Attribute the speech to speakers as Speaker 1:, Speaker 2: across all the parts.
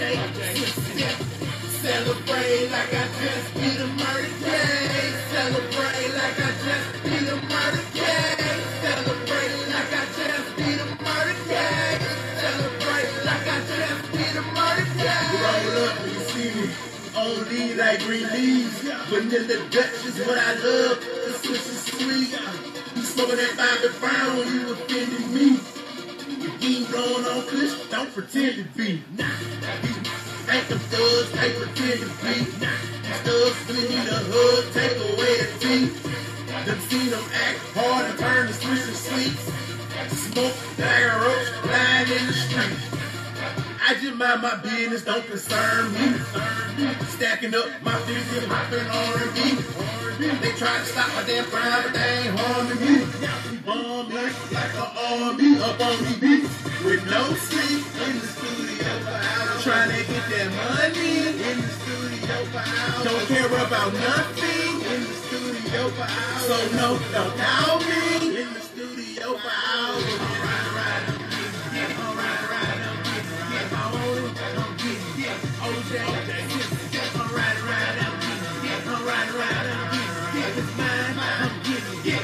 Speaker 1: Celebrate like I just beat a murder case. Celebrate like I just beat a murder case. Celebrate like I just beat a murder case. Celebrate like I just beat a murder case. Roll up when you see me. Only like green leaves. Vanilla Dutch is what I love. The switch is sweet. You smoking that Bobby Brown, you offending me. You ain't blowing on kush, don't pretend to be. Ain't them thugs, they pretend to be. These thugs really need a hug, take away the teeth. Done seen them act hard and turn the switch to sweets. Smoke, dagger ropes, lying in the street. I just mind my business, don't concern me. Stacking up my figures, hopping R&B. They try to stop my damn crime, but they ain't harming me. We bomb like an army up on these beats. With no sleep in the studio for hours. Trying to get that money in the studio for hours. Don't care about nothing in the studio for hours. So no, don't call me in the studio for hours. Alright, I'm getting it. Alright, I'm getting it. I want it, I'm getting it. OJ, alright, I'm getting it. Alright, I'm getting it. It's mine, I'm getting it.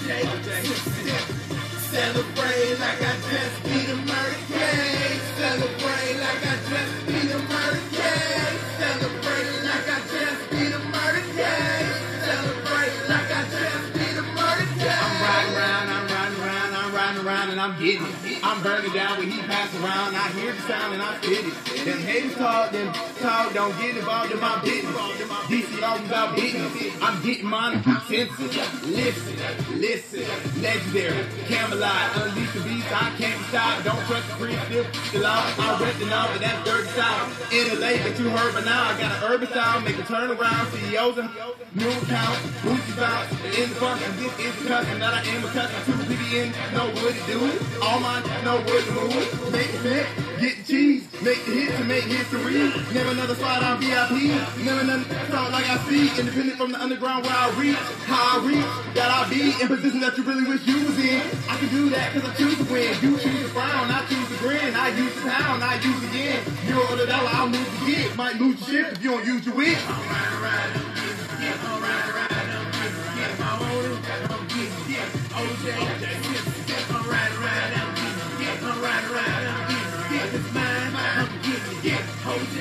Speaker 1: OJ, celebrate like I just beat a murder case. Celebrate like I just beat a murder case. Celebrate like I just beat a murder case. Celebrate like I just beat a murder case. I'm riding around, and I'm getting it. I'm burning down when he pass around. I hear the sound and I fit it. Them haters talk, don't get involved in my business. DC always about business. I'm getting mine, sensitive. Listen, legendary. Camelot, unleash the beast, I can't stop. Don't trust the free, still law. I rep the number, that's 30 South. In the lake that you heard by now, I got an urban style, make a turnaround. CEOs and new accounts, booty bounce, in the function. This is the custom that I am accustomed to. PBN know what to do. All mine know what to move. Make the fit, get the cheese, make the hits and make history. Never another spot on VIP. Never another talk like I speak. Independent from the underground where I reach. How I reach, that I be in position that you really wish you was in. I can do that because I choose to win. You choose to frown, I choose to grin. I use the pound, I use the yen. Euro or the dollar, I'll lose the get. Might lose the ship if you don't use your wit. Alright, I'm getting it. Alright, I'm getting it. I want it, I'm getting it. OJ, alright, I'm getting it. Alright, I'm getting it. It's mine, I'm getting it.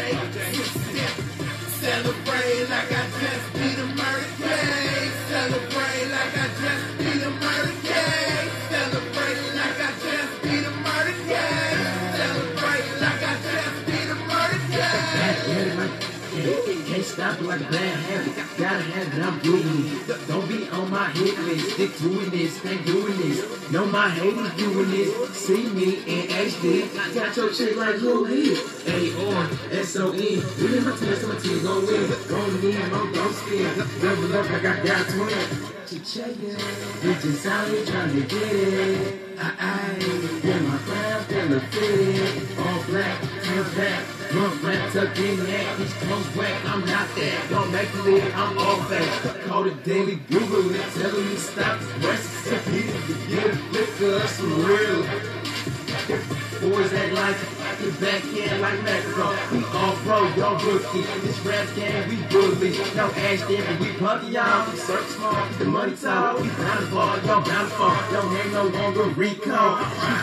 Speaker 1: OJ, celebrate like I just beat a murder case. Celebrate like I just beat a murder case. Celebrate like I just beat a murder case. Celebrate like I just beat a murder case.
Speaker 2: Can't stop it like a bad habit. Gotta have it, I'm doing it. Don't be on my hit list. Stick doing this, stay doing this. Know my haters doing this. See me in HD. Got your chick like who here? A-R-S-O-N. Really my tears, so my tears gon' win. Gon' in, I'm gon' spin. Level up like I got twin. We just out here trying to get it. Yeah, my crown still a fit. All black, tails back. Drunk rap tucked in that, these toes whack, I'm not that. Don't make me live, I'm all fake. Call it daily, Google it, telling me stop. Recipe to get a liquor, some real. Boys act like the backhand like Macron. We all pro, y'all rookie. This rap game, we bully. No ash damn, we punky y'all. We search small, the money tall. We bound to fall, y'all bound to fall. Don't hang no longer recall.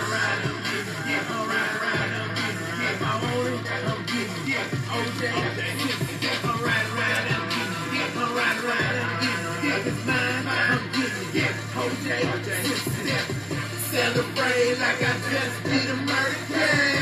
Speaker 1: OJ, alright, I'm getting it. Alright, I'm getting it. It's mine, I'm getting it. OJ, celebrate like I just beat a murder case.